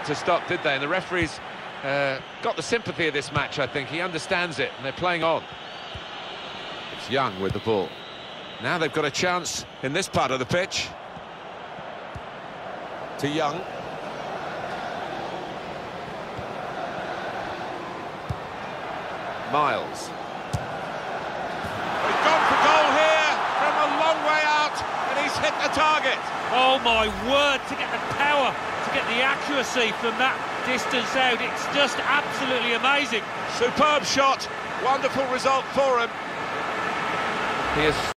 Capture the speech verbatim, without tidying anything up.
it to stop, did they? And the referees uh, got the sympathy of this match, I think. He understands it, and they're playing on. It's Young with the ball. Now they've got a chance in this part of the pitch. To Young. Miles. He's gone for goal here from a long way out, and he's hit the target. Oh my word, to get the power, to get the accuracy from that distance out, it's just absolutely amazing. Superb shot, wonderful result for him. He is